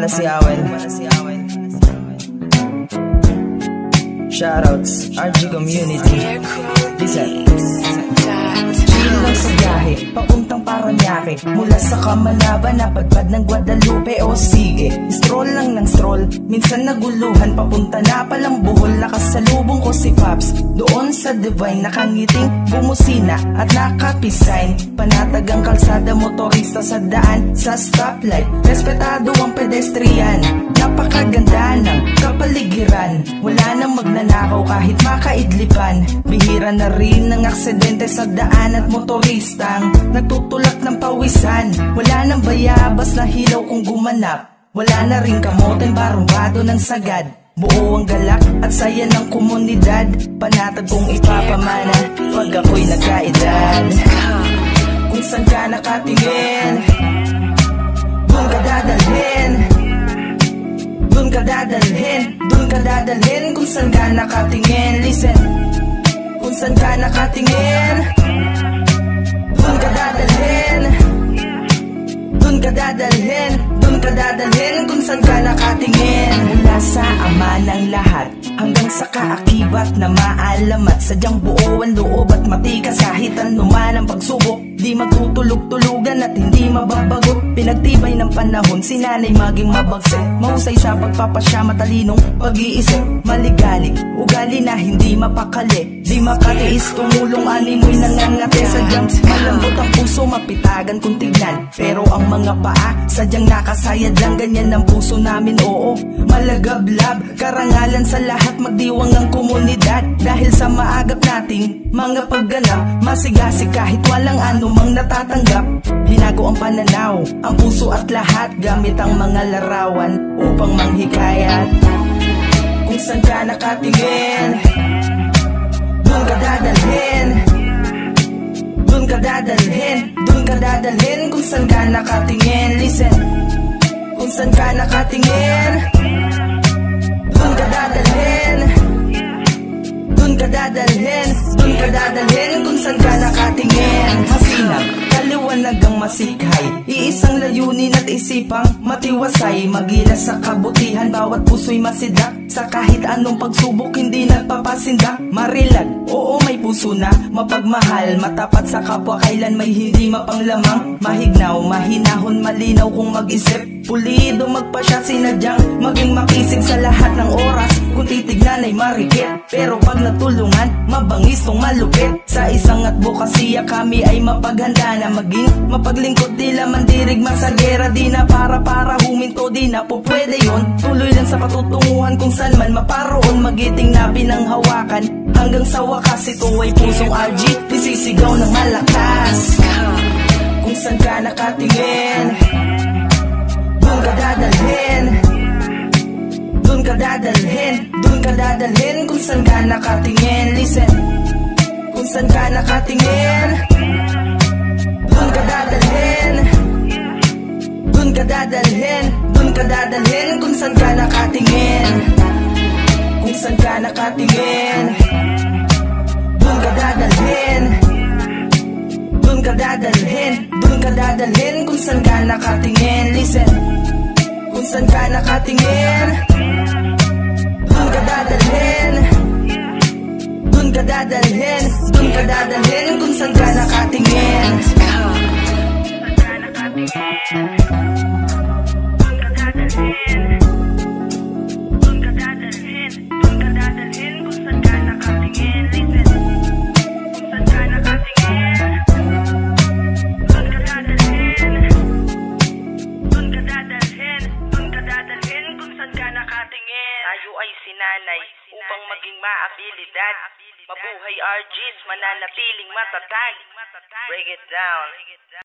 si Awel. Shoutouts, RG Community. Listen. Chill lang sa biyahe, papuntang Paranaque. Mula sa Kamalaban, napadpad ng Guadalupe. O sige, stroll lang ng stroll. Minsan naguluhan, papunta na palang Bohol. Nakasalubong ko si Pops doon sa Divine. Nakangiting bumusina at nakapisign. Panatag ang kalsada, motorista sa daan. Sa stoplight, respetado ang pedestrian. Napakaganda ng kapaligiran. Wala nang magnanakaw kahit makaidlipan. Bihira na rin ang aksidente sa daan at motoristang nagtutulak ng pawisan. Wala nang bayabas na hilaw kung gumanap. Wala na rin kamoteng barumbado ng sagad. Buo ang galak at saya ng komunidad. Panatag kong ipapamana pag ako'y nagkaedad. Kung saan ka nakatingin, doon ka dadalhin. Doon ka dadalhin, doon ka dadalhin. Kung saan ka nakatingin, listen. Kung saan ka nakatingin, doon ka dadalhin. Doon ka dadalhin, doon ka dadalhin. Kung saan ka nakatingin. Mula sa ama ng lahat hanggang sa kaakibat na maalamat. Sadyang buo ang loob at matikas kahit anuman ang pagsubok. Di magtutulog-tulugan at hindi mababagot. Pinagtibay ng panahon, si nanay maging mabagsik. Mahusay sa pagpapasya, matalinong pag-iisip. Maligalig, ugali na hindi mapakali. Di makatiis, tumulong animoy nangangate. Sadyang malambot ang puso, mapitagan kung tignan. Pero ang mga paa, sadyang nakasayad lang. Ganyan ang puso namin, oo. Malagablab, karangalan sa lahat. Magdiwang ang komunidad. Dahil sa maagap nating mga pagganap. Masigasig kahit walang anumang natatanggap. Binago ang pananaw, ang puso at lahat. Gamit ang mga larawan upang manghikayat. Kung saan ka nakatingin, doon ka dadalhin. Doon ka dadalhin, doon ka dadalhin. Kung saan ka nakatingin, listen. Kung saan ka nakatingin, doon ka dadalhin. Doon ka dadalhin, doon ka dadalhin. Kung saan ka nakatingin. Masinag, kaliwanag ang masikhay. Iisang layunin at isipang matiwasay. Magilas sa kabutihan, bawat puso'y masidak. Sa kahit anong pagsubok, hindi nagpapasindak. Marilag, oo may puso na mapagmahal. Matapat sa kapwa, kailan may hindi mapanglamang. Mahignaw, mahinahon, malinaw kung mag-isip. Pulido magpasya, sinadyang maging makisig sa lahat ng oras. Kung titignan ay marikit, pero pag natulungan, mabangis kung malupit. Sa isang advokasya kami ay mapaghanda na maging mapaglingkod. Di laman dirig masagera, di na para huminto. Di na po pwede yun, tuloy lang sa patutunguhan. Kung saan man maparoon, magiting na pinanghawakan. Hanggang sa wakas ito ay pusong RG, isisigaw ng malakas. Kung saan ka nakatingin, doon ka dadalhin. Doon ka dadalhin, doon ka dadalhin. Kung saan ka nakatingin, listen. Kung saan ka nakatingin, doon ka dadalhin. Doon ka dadalhin, doon ka dadalhin. Kung saan ka nakatingin. Kung saan ka nakatingin, doon ka dadalhin. Doon ka dadalhin, doon ka dadalhin. Kung saan ka nakatingin, listen. Kung saan ka nakatingin, doon ka dadalhin. Doon ka dadalhin, doon ka dadalhin. Kung saan ka nakatingin. Doon ka dadalhin. Doon ka dadalhin, doon ka dadalhin. Kung saan ka nakatingin, listen. Kung saan ka nakatingin, doon ka dadalhin. Doon ka dadalhin, doon ka dadalhin. Kung saan ka nakatingin. Tayo ay sinanay upang maging maabilidad. Mabuhay RGs, mananatiling matatag. Break it down.